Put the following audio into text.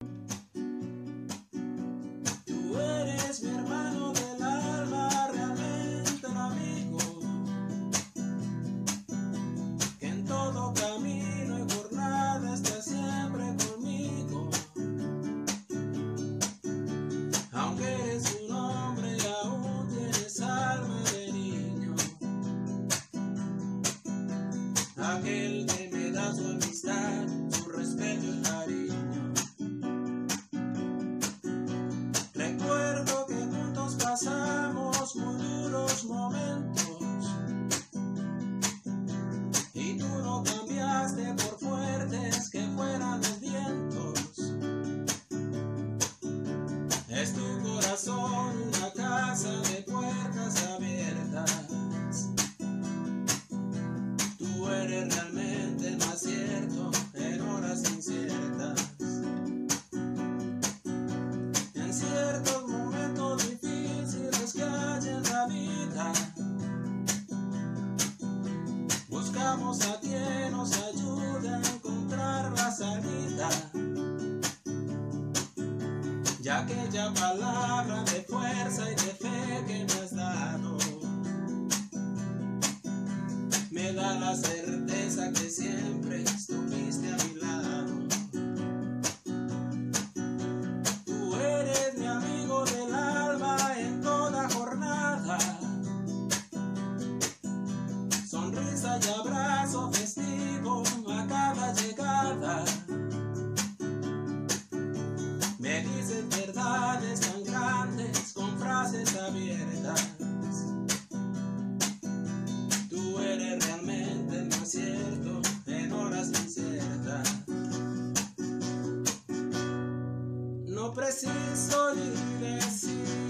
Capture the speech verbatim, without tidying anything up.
Tú eres mi hermano del alma, realmente un amigo, que en todo camino y jornada está siempre conmigo. Aunque eres un hombre y aún tienes alma de niño, aquel que me da su amistad, su respeto y cariño. Recuerdo que juntos pasamos muy duros momentos y tú no cambiaste por fuertes que fueran los vientos. Es tu corazón una casa de puertas abiertas. Tú eres realmente el más cierto en horas inciertas. En ciertos momentos difíciles que hay en la vida, buscamos a quien nos ayude a encontrar la salida. Y aquella palabra de fuerza y de fe que me has dado me da la certeza que siempre estuviste a mi lado. Tú eres mi amigo del alma en toda jornada, sonrisa y abrazo festivo a cada llegada. Me dices verdades tan grandes con frases abiertas. Tú eres realmente el más cierto en horas inciertas. No preciso ni decir